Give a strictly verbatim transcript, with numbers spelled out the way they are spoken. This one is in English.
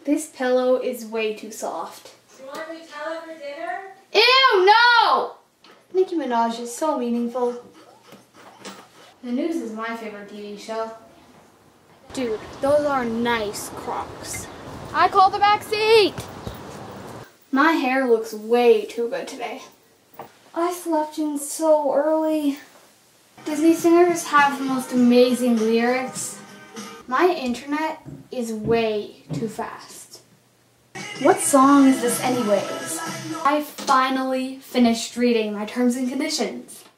This pillow is way too soft. Do you want Nutella for dinner? Ew, no! Nicki Minaj is so meaningful. The News is my favorite T V show. Dude, those are nice Crocs. I call the back seat! My hair looks way too good today. I slept in so early. Disney singers have the most amazing lyrics. My internet is way too fast. What song is this anyways? I finally finished reading my terms and conditions.